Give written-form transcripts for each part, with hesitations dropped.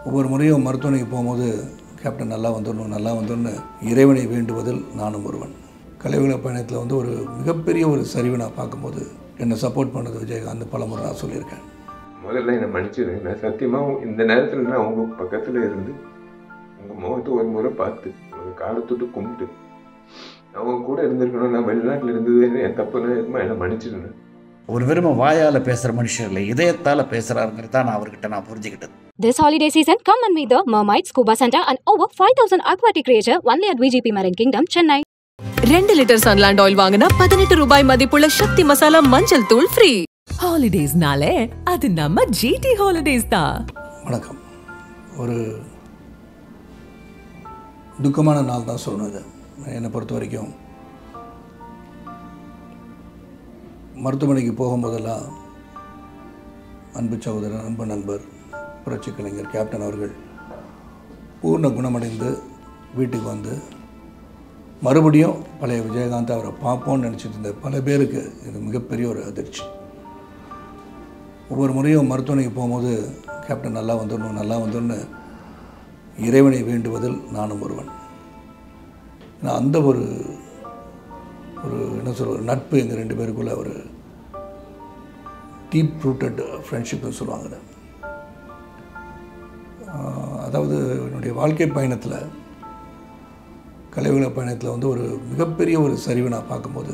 ஒவ்வொரு முறையும் மருத்துவமனைக்கு போகும்போது கேப்டன் நல்லா வந்துடணும்னு இறைவனை வேண்டுவதில் நானும் ஒருவன். கலைவுலக பயணத்தில் வந்து ஒரு மிகப்பெரிய ஒரு சரிவை நான் பார்க்கும்போது என்னை சப்போர்ட் பண்ணது விஜயகாந்த் பலமுறை நான் சொல்லியிருக்கேன். முதல்ல என்னை மன்னிச்சிடுங்க. நான் சத்தியமாக இந்த நேரத்தில் நான் உங்கள் பக்கத்தில் இருந்து உங்கள் முகத்தை ஒரு முறை பார்த்து உங்கள் காலத்தொட்டு கும்பிட்டு அவங்க கூட இருந்திருக்கணும். நான் வெளிநாட்டில் இருந்தது என் தப்புன்னு என்னை மன்னிச்சிடுங்க. ஒரு வெறும் வாயால் பேசுகிற மனுஷன் இல்லை, இதயத்தால் பேசுகிறாருங்கிறது தான் நான் அவர்கிட்ட நான் புரிஞ்சுக்கிட்டது. This holiday season, come and meet the Mermaid Scuba Center and over 5,000 aquatic creatures only at VGP Marine Kingdom, Chennai. 2 litre Sunland oil வாங்கினா 18 ரூபாய் மதிப்புள்ள சக்தி மசாலா மஞ்சள் தூள் ஃப்ரீ. ஹாலிடேஸ்னாலே அது நம்ம ஜிடி ஹாலிடேஸ் தான். வணக்கம். ஒரு துக்கமான நாள் தான் சொல்லணும். இது என்னை பொறுத்த வரைக்கும் மருத்துவமனைக்கு போகும்போதெல்லாம் அன்பு சகோதரன், அன்பு நண்பர், புரட்சி கலைஞர் கேப்டன் அவர்கள் பூர்ண குணமடைந்து வீட்டுக்கு வந்து மறுபடியும் பழைய விஜயகாந்த் அவரை பார்ப்போன்னு நினச்சிட்டு இருந்த பல பேருக்கு இது மிகப்பெரிய ஒரு அதிர்ச்சி. ஒவ்வொரு முறையும் மருத்துவமனைக்கு போகும்போது கேப்டன் நல்லா வந்துடணும்னு இறைவனை வேண்டுவதில் நானும் ஒருவன். நான் அந்த ஒரு என்ன சொல்ற நட்பு எங்கள் 2 பேருக்குள்ள ஒரு டீப் ரூட்டட் ஃப்ரெண்ட்ஷிப்னு சொல்லுவாங்க. அதாவது என்னுடைய வாழ்க்கை பயணத்தில், கலைவுலக பயணத்தில் வந்து ஒரு மிகப்பெரிய ஒரு சரிவை நான் பார்க்கும்போது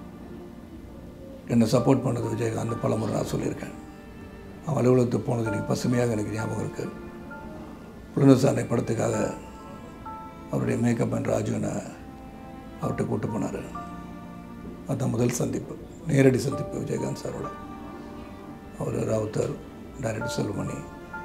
என்னை சப்போர்ட் பண்ணது விஜயகாந்த் பலமுறை நான் சொல்லியிருக்கேன். அவன் அலுவலகத்துக்கு போனது எனக்கு பசுமையாக எனக்கு ஞாபகம் இருக்குது. புலனசாரணை படத்துக்காக அவருடைய மேக்கப் அண்ட் ராஜுனை அவர்கிட்ட கூப்பிட்டு போனார். அதுதான் முதல் சந்திப்பு, நேரடி சந்திப்பு விஜயகாந்த் சாரோட. அவர் ராவுத்தர், டைரக்டர் செல்வமணி.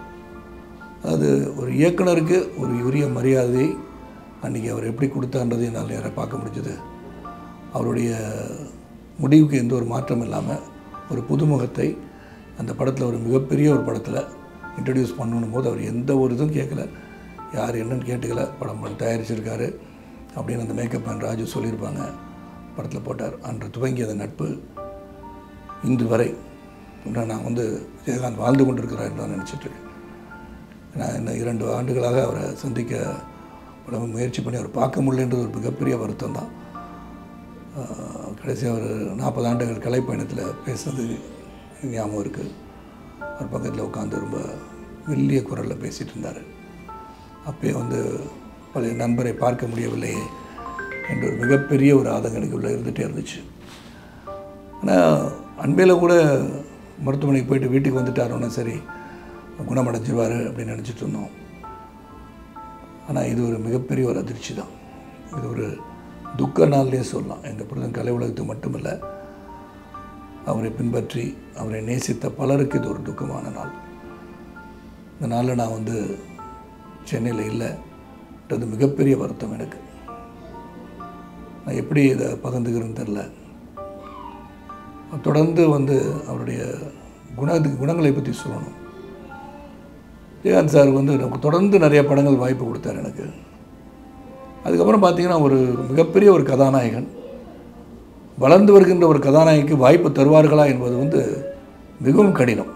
அது ஒரு இயக்குனருக்கு ஒரு உரிய மரியாதை அன்றைக்கி அவர் எப்படி கொடுத்தான்றது என்னால் நேராக பார்க்க முடிஞ்சது. அவருடைய முடிவுக்கு எந்த ஒரு மாற்றம் இல்லாமல் ஒரு புதுமுகத்தை அந்த படத்தில் ஒரு மிகப்பெரிய ஒரு படத்தில் இன்ட்ரடியூஸ் பண்ணணும் போது அவர் எந்த ஒரு இதுவும் கேட்கல, யார் என்னன்னு கேட்டுக்கல. படம் தயாரிச்சிருக்காரு அப்படின்னு அந்த மேக்கப் அண்ட் ராஜு சொல்லியிருப்பாங்க. படத்தில் போட்டார். அன்று துவங்கிய அந்த நட்பு இன்று வரை நான் வந்து விஜயகாந்த் வாழ்ந்து கொண்டிருக்கிறார் தான் நினச்சிட்ருக்கேன். நான் இன்னும் 2 ஆண்டுகளாக அவரை சந்திக்க பல முயற்சி பண்ணி அவர் பார்க்க முடியலன்றது ஒரு மிகப்பெரிய வருத்தம் தான். கடைசியாக ஒரு 40 ஆண்டுகள் கலைப்பயணத்தில் பேசுனது ஞாபகம் இருக்குது. அவர் பக்கத்தில் உட்காந்து ரொம்ப மெல்லிய குரலில் பேசிகிட்டு இருந்தார். அப்போயே வந்து பழைய நண்பரை பார்க்க முடியவில்லையே என்ற ஒரு மிகப்பெரிய ஒரு ஆதங்கம் எனக்குள்ளே இருந்துகிட்டே இருந்துச்சு. ஆனால் அன்பில் கூட மருத்துவமனைக்கு போயிட்டு வீட்டுக்கு வந்துட்டாரோன்னா சரி குணமடைஞ்சிருவார் அப்படின்னு நினச்சிட்டு இருந்தோம். ஆனால் இது ஒரு மிகப்பெரிய ஒரு அதிர்ச்சி தான். இது ஒரு துக்க நாள்லேயே சொல்லலாம். எங்கள் பிரதன் கலை உலகத்துக்கு மட்டுமில்லை, அவரை பின்பற்றி அவரை நேசித்த பலருக்கு இது ஒரு துக்கமான நாள். இந்த நாளில் நான் வந்து சென்னையில் இல்லைன்றது மிகப்பெரிய வருத்தம் எனக்கு. நான் எப்படி இதை பகிர்ந்துக்கிறேன்னு தெரில. தொடர்ந்து வந்து அவருடைய குணங்களை பற்றி சொல்லணும். விஜயகாந்த் சார் வந்து எனக்கு தொடர்ந்து நிறைய படங்கள் வாய்ப்பு கொடுத்தார் எனக்கு. அதுக்கப்புறம் பார்த்திங்கன்னா ஒரு மிகப்பெரிய ஒரு கதாநாயகன், வளர்ந்து வருகின்ற ஒரு கதாநாயகிக்கு வாய்ப்பு தருவார்களா என்பது வந்து மிகவும் கடினம்.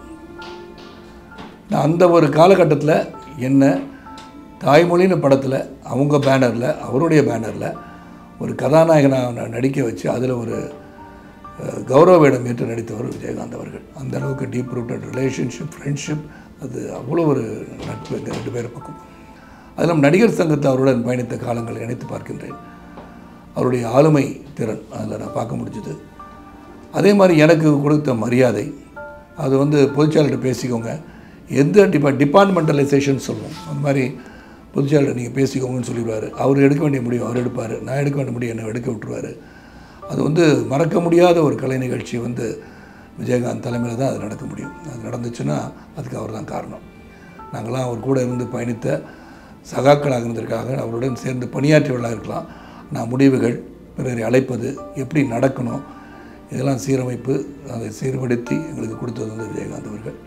நான் அந்த ஒரு காலகட்டத்தில் என்ன தாய்மொழின்னு படத்தில் அவங்க பேனரில், அவருடைய பேனரில் ஒரு கதாநாயகனாக நடிக்க வச்சு அதில் ஒரு கௌரவ வேடம் ஏற்று நடித்தவர் விஜயகாந்த் அவர்கள். அந்த அளவுக்கு டீப் ரூட்டட் ரிலேஷன்ஷிப், ஃப்ரெண்ட்ஷிப், அது அவ்வளோ ஒரு நட்பு எங்கள் 2 பேர் பக்கம். அதில் நடிகர் சங்கத்தை அவருடன் பயணித்த காலங்களை நினைத்து பார்க்கின்றேன். அவருடைய ஆளுமை திறன் அதில் நான் பார்க்க முடிஞ்சுது. அதே மாதிரி எனக்கு கொடுத்த மரியாதை, அது வந்து பொதுச்செயலாளர்கிட்ட பேசிக்கோங்க, எந்த டிபார்ட்மெண்டலைசேஷன் சொல்லுவோம், அந்த மாதிரி பொதுச்செயலாளர் நீங்கள் பேசிக்கோங்கன்னு சொல்லிடுவார். அவர் எடுக்க வேண்டிய முடிவு அவர் எடுப்பார், நான் எடுக்க வேண்டிய முடிவு என்னை எடுக்க விட்டுருவார். அது வந்து மறக்க முடியாத ஒரு கலை நிகழ்ச்சி வந்து விஜயகாந்த் தலைமையில் தான் அது நடக்க முடியும். அது நடந்துச்சுன்னா அதுக்கு அவர் தான் காரணம். நாங்களாம் அவர் கூட இருந்து பயணித்த சகாக்களாக இருந்ததற்காக அவருடன் சேர்ந்து பணியாற்றியவர்களாக இருக்கலாம். நான் முடிவுகள், பிறரை அழைப்பது, எப்படி நடக்கணும், இதெல்லாம் சீரமைப்பு, அதை சீர்படுத்தி எங்களுக்கு கொடுத்தது வந்து விஜயகாந்த் அவர்கள்.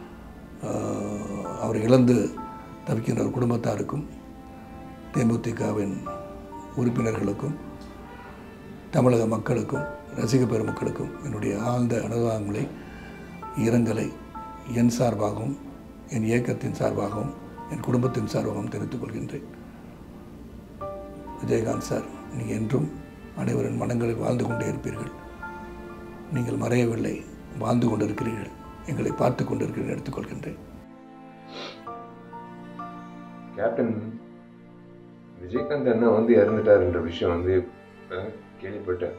அவரை இழந்து தவிக்கின்ற ஒரு குடும்பத்தாருக்கும், தேமுதிகவின் உறுப்பினர்களுக்கும், தமிழக மக்களுக்கும், ரசிக பெருமக்களுக்கும் என்னுடைய ஆழ்ந்த அனுதாபங்களை, இரங்கலை என் சார்பாகவும் என் இயக்கத்தின் சார்பாகவும் என் குடும்பத்தின் சார்பாகவும் தெரிவித்துக் கொள்கின்றேன். விஜயகாந்த் சார், நீங்கள் என்றும் அனைவரின் மனங்களில் வாழ்ந்து கொண்டே இருப்பீர்கள். நீங்கள் மறையவில்லை, வாழ்ந்து கொண்டிருக்கிறீர்கள், எங்களை பார்த்து கொண்டிருக்கிறீர்கள் எடுத்துக்கொள்கின்றேன். கேப்டன் விஜயகாந்த் அண்ணா வந்து இறந்துட்டாருன்ற விஷயம் வந்து கேள்விப்பட்டேன்.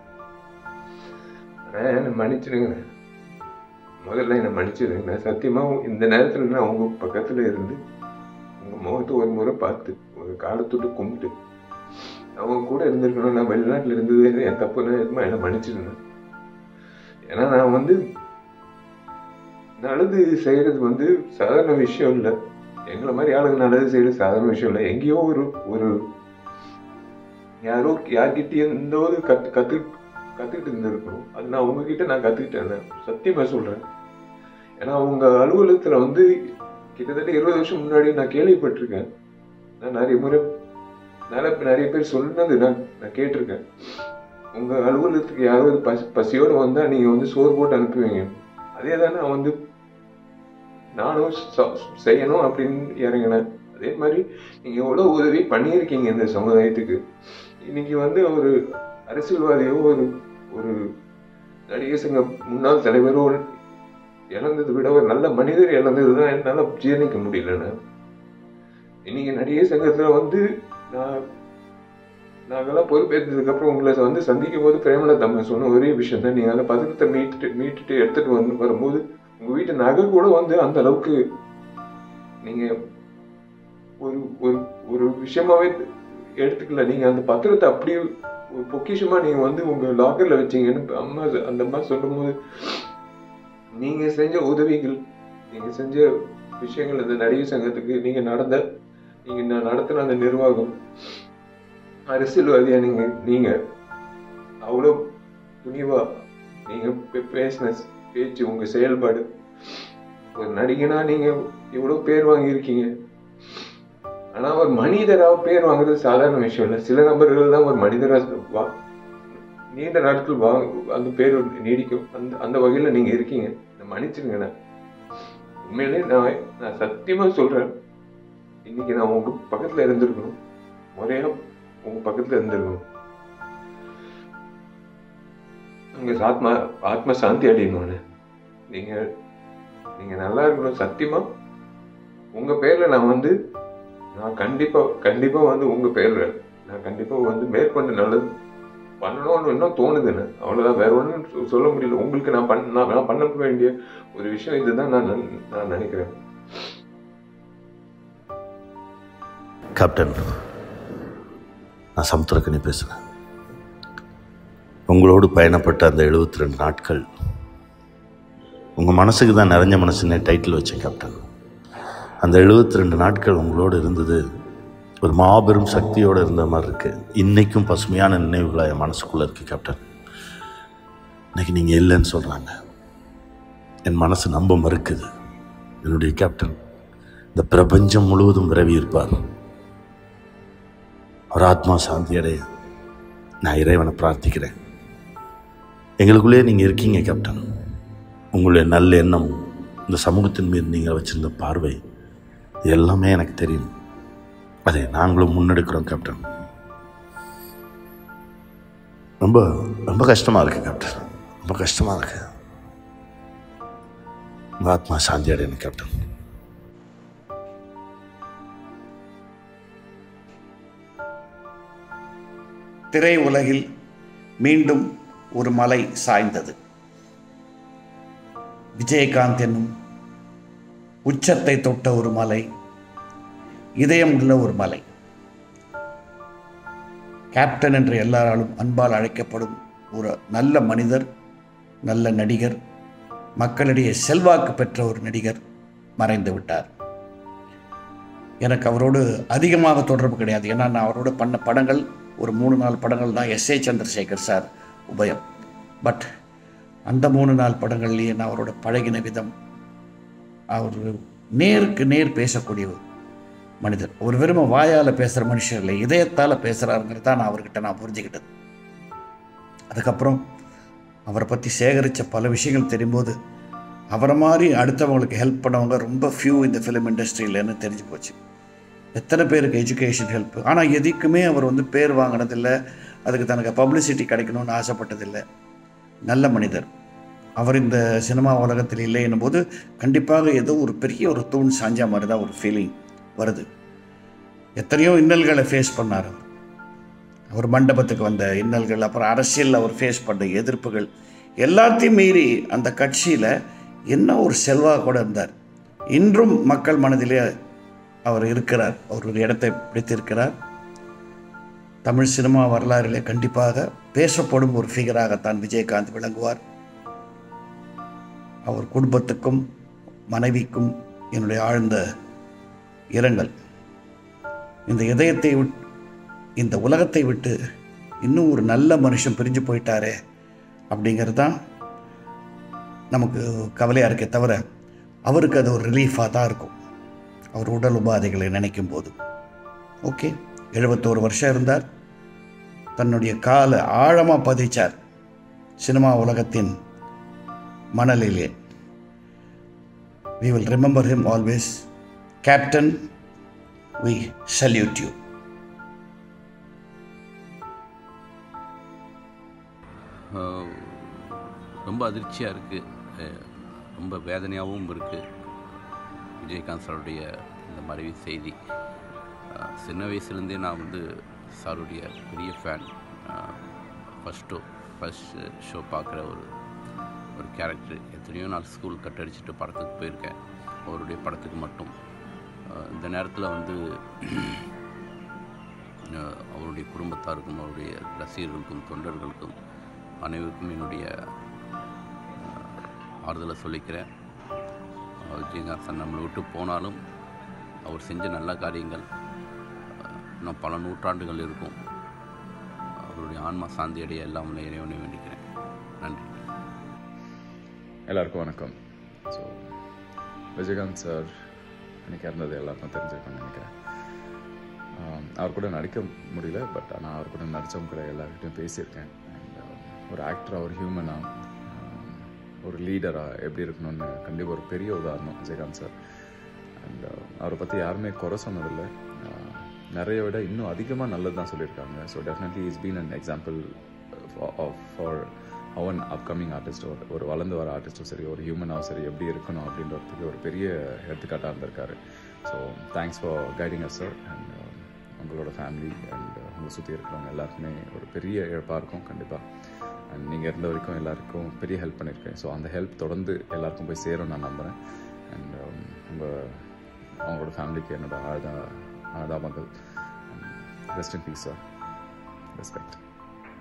என்னை மன்னிச்சிடுங்க, முதல்ல என்னை மன்னிச்சிடுங்க. நான் சத்தியமாக இந்த நேரத்தில் நான் உங்கள் பக்கத்தில் இருந்து உங்கள் முகத்தை ஒரு முறை பார்த்து ஒரு காலத்தொட்டு கும்பிட்டு அவங்க கூட இருந்திருக்கணும். நான் வெளிநாட்டில் இருந்தது என் தப்புன்னா என்னை மன்னிச்சிடுங்க. ஏன்னா நான் வந்து நல்லது செய்கிறது வந்து சாதாரண விஷயம் இல்லை. எங்களை மாதிரி ஆளுங்க நல்லது செய்யறது சாதாரண விஷயம் இல்லை. எங்கேயோ ஒரு யார்கிட்டயும் இந்த ஒரு கத்துக்கிட்டு இருந்திருக்கணும். அது நான் உங்ககிட்ட நான் கத்துக்கிட்டேன், சத்தியமா சொல்றேன். ஏன்னா அவங்க அலுவலகத்துல வந்து கிட்டத்தட்ட 20 வருஷம் முன்னாடி நான் கேள்விப்பட்டிருக்கேன். நான் நிறைய பேர் சொன்னது நான் கேட்டிருக்கேன். உங்க அலுவலகத்துக்கு யாராவது பசியோட வந்தா நீங்க வந்து சோறு போட்டு அனுப்புவீங்க. அதே தான் நான் வந்து நானும் செய்யணும் அப்படின்னு இறங்கினேன். அதே மாதிரி நீங்க எவ்வளவு உதவி பண்ணியிருக்கீங்க இந்த சமுதாயத்துக்கு. இன்னைக்கு வந்து ஒரு அரசியல்வாதியோ ஒரு நடிகர் சங்க முன்னாள் தலைவரோ இழந்ததை விட ஒரு நல்ல மனிதர் இழந்ததுதான் என்னால ஜீர்ணிக்க முடியலன்னு. இன்னைக்கு நடிகர் சங்கத்துல வந்து நாங்கெல்லாம் பொறுப்பேற்றதுக்கு அப்புறம் உங்களை வந்து சந்திக்கும் போது பிரேமலதா அம்மா சொன்ன ஒரே விஷயம் தான், நீங்க அந்த பதக்கத்தை மீட்டுட்டு எடுத்துட்டு வரும்போது உங்க வீட்டு நகை கூட வந்து அந்த அளவுக்கு நீங்க ஒரு விஷயமாவே எடுத்துக்கல. நீங்க அந்த பத்திரத்தை அப்படியே ஒரு பொக்கிஷமா நீங்க வந்து உங்க லாக்கர்ல வச்சீங்கன்னு அந்த அம்மா சொல்லும் போது நீங்க செஞ்ச உதவிகள், நீங்க செஞ்ச விஷயங்கள், இந்த நடிகர் சங்கத்துக்கு நீங்க நடத்தின அந்த நிர்வாகம், அரசியல்வாதியா நீங்க அவ்வளவு துணிவா நீங்க பேசின பேச்சு, உங்க செயல்பாடு, ஒரு நடிகனா நீங்க இவ்வளவு பேர் வாங்கியிருக்கீங்க. ஆனா ஒரு மனிதரா பேர் வாங்குறது சாதாரண விஷயம் இல்லை. சில நபர்கள் தான் ஒரு மனிதரா நீண்ட நாட்கள் அந்த பேர் நீடிக்கும். அந்த வகையில நீங்க இருக்கீங்க. மன்னிச்சிருங்க. உண்மையிலே நான் சத்தியமா சொல்றேன், இன்னைக்கு நான் உங்க பக்கத்துல இருந்திருக்கணும், முறையா உங்க பக்கத்துல இருந்திருக்கணும். உங்க ஆத்ம சாந்தி அடையணும். நீங்க நல்லா இருக்கணும். சத்தியமா உங்க பேர்ல நான் கண்டிப்பா வந்து உங்க பேர்ல நான் கண்டிப்பா வந்து மேற்கொண்டு நல்லது பண்ணணும்னு இன்னும் தோணுதுன்னு. அவ்வளவுதான், வேற ஒன்றும் சொல்ல முடியல. உங்களுக்கு நான் பண்ண வேண்டிய ஒரு விஷயம் இதுதான் நான் நினைக்கிறேன். கேப்டன், நான் சமுத்திரக்கனி பேசுகிறேன். உங்களோடு பயணப்பட்ட அந்த 72 நாட்கள் உங்கள் மனசுக்கு தான் நிறைஞ்ச மனசுன்னே டைட்டில் வச்சேன் கேப்டன். அந்த 72 நாட்கள் உங்களோடு இருந்தது ஒரு மாபெரும் சக்தியோடு இருந்த மாதிரி இருக்குது. இன்றைக்கும் பசுமையான நினைவுகளாக என் மனசுக்குள்ளே இருக்குது கேப்டன். இன்றைக்கி நீங்கள் இல்லைன்னு சொல்கிறாங்க, என் மனசு நம்ப மறுக்குது. என்னுடைய கேப்டன் இந்த பிரபஞ்சம் முழுவதும் விரவி இருப்பார். அவர் ஆத்மா சாந்தி அடைய நான் இறைவனை பிரார்த்திக்கிறேன். எங்களுக்குள்ளே நீங்கள் இருக்கீங்க கேப்டன். உங்களுடைய நல்ல எண்ணம், இந்த சமூகத்தின் மீது நீங்கள் வச்சுருந்த பார்வை, இது எல்லாமே எனக்கு தெரியும். அதை நாங்களும் முன்னெடுக்கிறோம் கேப்டன். ரொம்ப ரொம்ப கஷ்டமாக இருக்குது கேப்டன், ரொம்ப கஷ்டமாக இருக்கு. உங்கள் ஆத்மா சாந்தி அடையணும் கேப்டன். திரை உலகில் மீண்டும் ஒரு மலை சாய்ந்தது. விஜயகாந்த் என்னும் உச்சத்தை தொட்ட ஒரு மலை, இதயம் உள்ள ஒரு மலை. கேப்டன் என்று எல்லாராலும் அன்பால் அழைக்கப்படும் ஒரு நல்ல மனிதர், நல்ல நடிகர், மக்களிடையே செல்வாக்கு பெற்ற ஒரு நடிகர் மறைந்து விட்டார். எனக்கு அவரோடு அதிகமாக தொடர்பு கிடையாது. ஏன்னா நான் அவரோடு பண்ண படங்கள் ஒரு 3-4 படங்கள் தான். S.A. சந்திரசேகர் சார் உபயம். பட் அந்த 3-4 படங்கள்லேயே நான் அவரோட பழகின விதம், அவர் நேருக்கு நேர் பேசக்கூடிய மனிதர். ஒரு வெறுமை வாயால் பேசுகிற மனுஷர் இல்லை, இதயத்தால் பேசுகிறாருங்கிறது தான் நான் புரிஞ்சுக்கிட்டது. அதுக்கப்புறம் அவரை பற்றி சேகரித்த பல விஷயங்கள் தெரியும்போது அவரை மாதிரி அடுத்தவங்களுக்கு ஹெல்ப் பண்ணவங்க ரொம்ப ஃபியூ இந்த ஃபிலிம் இண்டஸ்ட்ரியிலன்னு தெரிஞ்சு போச்சு. எத்தனை பேருக்கு எஜுகேஷன் ஹெல்ப். ஆனால் எதுக்குமே அவர் வந்து பேர் வாங்கினதில்லை, அதுக்கு தனக்கு பப்ளிசிட்டி கிடைக்கணும்னு ஆசைப்பட்டதில்லை. நல்ல மனிதர். அவர் இந்த சினிமா உலகத்தில் இல்லை என்னும்போது கண்டிப்பாக ஏதோ ஒரு பெரிய ஒரு தூண் சாஞ்சா மாதிரி தான் ஒரு ஃபீலிங் வருது. எத்தனையோ இன்னல்களை ஃபேஸ் பண்ணார் அவர். மண்டபத்துக்கு வந்த இன்னல்கள், அப்புறம் அரசியலில் அவர் ஃபேஸ் பண்ண எதிர்ப்புகள் எல்லாத்தையும் மீறி அந்த கட்சியில் என்ன ஒரு செல்வாக்கு இருந்தார். இன்றும் மக்கள் மனதிலே அவர் இருக்கிறார். அவர் ஒரு இடத்தை பிடித்திருக்கிறார். தமிழ் சினிமா வரலாறிலே கண்டிப்பாக பேசப்படும் ஒரு ஃபிகராகத்தான் விஜயகாந்த் விளங்குவார். அவர் குடும்பத்துக்கும் மனைவிக்கும் என்னுடைய ஆழ்ந்த இரங்கல். இந்த இதயத்தை விட்டு, இந்த உலகத்தை விட்டு இன்னும் ஒரு நல்ல மனுஷன் பிரிஞ்சு போயிட்டாரே அப்படிங்கிறது தான் நமக்கு கவலையாக இருக்கே தவிர, அவருக்கு அது ஒரு ரிலீஃபாக தான் இருக்கும் அவர் உடல் உபாதைகளை நினைக்கும் போது. ஓகே, 71 வருஷம் இருந்தார். தன்னுடைய காலை ஆழமாக பதிச்சார் சினிமா உலகத்தின் மணலிலே. We will remember him always. Captain, we salute you. ரொம்ப அதிர்ச்சியாக இருக்குது, ரொம்ப வேதனையாகவும் இருக்குது விஜயகாந்த் சாருடைய இந்த மறைவு செய்தி. சின்ன வயசுலேருந்தே நான் வந்து சாருடைய பெரிய ஃபேன். ஃபஸ்ட் ஷோ பார்க்குற ஒரு கேரக்டர். எத்தனையோ நாள் ஸ்கூல் கட் அடிச்சுட்டு படத்துக்கு போயிருக்கேன், அவருடைய படத்துக்கு மட்டும். இந்த நேரத்தில் வந்து அவருடைய குடும்பத்தாருக்கும் அவருடைய ரசிகர்களுக்கும் தொண்டர்களுக்கும் அனைவருக்கும் என்னுடைய ஆறுதலை சொல்லிக்கிறேன். விஜயகாந்த் சார் நம்மளை விட்டு போனாலும் அவர் செஞ்ச நல்ல காரியங்கள் இன்னும் பல நூற்றாண்டுகள் இருக்கும். அவருடைய ஆன்மா சாந்தி அடைய எல்லாம் இறைவனை வேண்டிக்கிறேன். நன்றி. எல்லாருக்கும் வணக்கம். ஸோ விஜயகாந்த் சார் எனக்கு இறந்தது எல்லாருக்கும் தெரிஞ்சிருக்கேன்னு நினைக்கிறேன். அவர் கூட நடிக்க முடியல, பட் ஆனால் அவர் கூட நடித்தவங்க கூட எல்லாருக்கிட்டையும் பேசியிருக்கேன். அண்ட் ஒரு ஆக்டராக, ஒரு ஹியூமனாக, ஒரு லீடராக எப்படி இருக்கணும்னு கண்டிப்பாக ஒரு பெரிய உதாரணம் விஜயகாந்த் சார். அண்ட் அவரை பற்றி யாருமே குறை சொன்னதில்லை, நிறைய விட இன்னும் அதிகமாக நல்லது தான் சொல்லியிருக்காங்க. So definitely is been an example for அவன் அப்கமிங் ஆர்டிஸ்டோ, ஒரு வளர்ந்து வர ஆர்டிஸ்ட்டும் சரி, ஒரு ஹியூமனாகவும் சரி எப்படி இருக்கணும் அப்படின்றதுக்கு ஒரு பெரிய எடுத்துக்காட்டாக இருந்திருக்காரு. So thanks for guiding us sir. And உங்களோட ஃபேமிலி அண்ட் உங்களை சுற்றி இருக்கிறவங்க எல்லாருக்குமே ஒரு பெரிய இழப்பாக இருக்கும் கண்டிப்பாக. அண்ட் நீங்கள் இருந்த வரைக்கும் எல்லாருக்கும் பெரிய ஹெல்ப் பண்ணியிருக்கேன். ஸோ அந்த ஹெல்ப் தொடர்ந்து எல்லாருக்கும் போய் சேரும் நான் நம்புகிறேன். அண்ட் அவங்களோட ஃபேமிலிக்கு என்னோட ஆழ்தாமங்கள். Rest in peace sir. Respect.